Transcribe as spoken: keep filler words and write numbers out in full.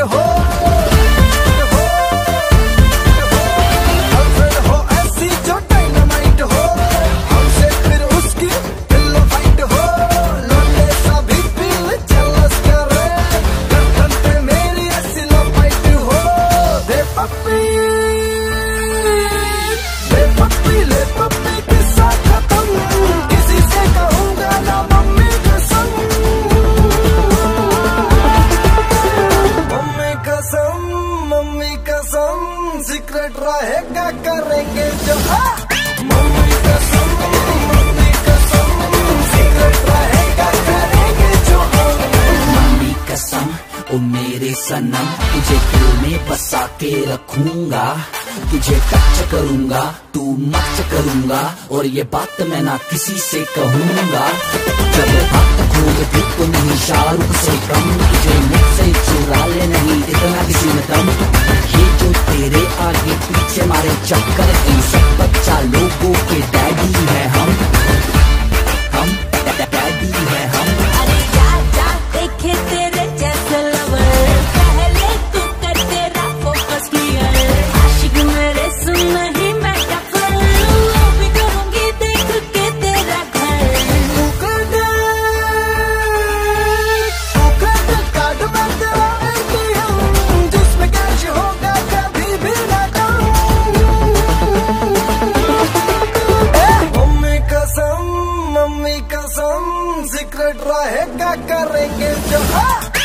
हो, गर्लफ्रेंड हो ऐसी जो डायनामाइट हो, हमसे फिर उसकी पिल्लो फाइट हो, लौटे सभी दिल जेलस करे, गर्दन पे मेरी ऐसी लो फाइट हो। दे पप्पी ले पप्पी ले पप्पी किस्सा खत्म, किसी से कहूंगा ना मम्मी कसम, मम्मी कसम मम्मी कसम, सीक्रेट रहेगा करेंगे जो हाँ। मम्मी कसम मम्मी कसम, सीक्रेट रहेगा करेंगे जो हम। मम्मी कसम ओ मेरे सनम, तुझे दिल में बसा के रखूंगा, तुझे टच करूंगा तू मच करूंगा, और ये बात मैं ना किसी से कहूंगा। जब बात खोलती तो नहीं शाहरुख से कम, तुझे मुझसे चुरा ले नहीं इतना किसी में दम। ये जो तेरे आगे पीछे मारे चक्कर, इन सब बच्चा लोगों के डैडी है हम, हम डैडी है हम। अरे जा जा देखे तेरे जैसे लवर, पहले तू कर तेरा फोकस क्लियर, आशिक मेरे सुन नहीं मैं टफर, वो भी करूंगी देख के तेरा घर। तू कर दे तू कर दे कार्ड में तेरा ए टी एम, जिसमें कैश होगा कभी भी ना कम। मम्मी कसम मम्मी कसम, सीक्रेट रहेगा करेंगे जो हाँ।